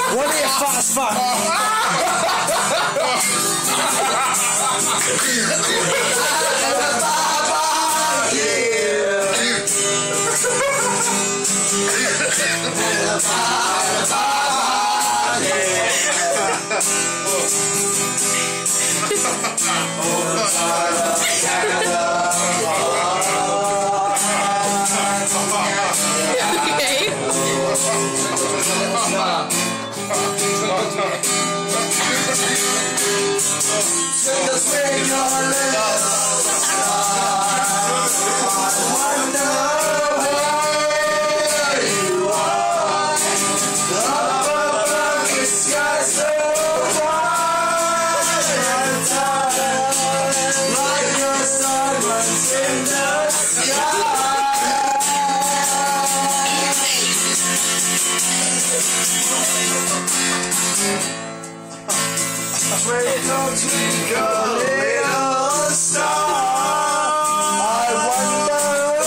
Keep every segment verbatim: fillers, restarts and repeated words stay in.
What are you fat as fuck? Little twinkle, little star, I wonder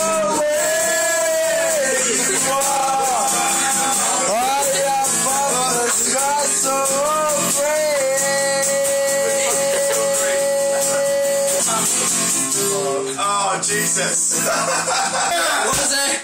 where you are. High up on the sky, so brave. Oh, Jesus. What was it?